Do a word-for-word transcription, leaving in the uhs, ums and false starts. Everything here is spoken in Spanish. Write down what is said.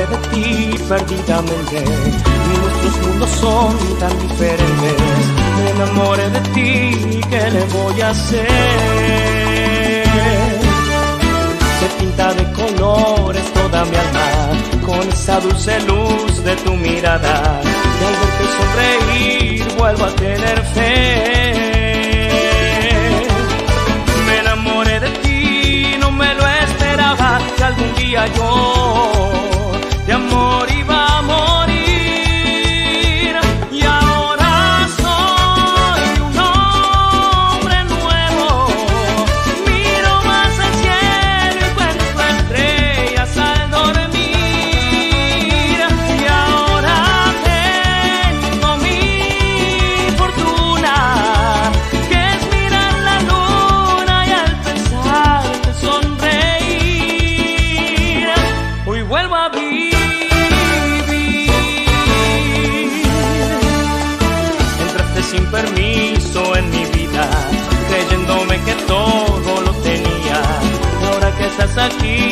de ti perdidamente y nuestros mundos son tan diferentes. Me enamoré de ti, ¿qué le voy a hacer? Se pinta de colores toda mi alma con esa dulce luz de tu mirada, y al verte sonreír vuelvo a tener fe. Me enamoré de ti, no me lo esperaba, que algún día yo de amor iba a morir. Y ahora soy un hombre nuevo, miro más al cielo y encuentro estrellas al dormir. Y ahora tengo mi fortuna, que es mirar la luna y al pensarte sonreír. Hoy vuelvo a vivir. Entraste sin permiso en mi vida, creyéndome que todo lo tenía. Y ahora que estás aquí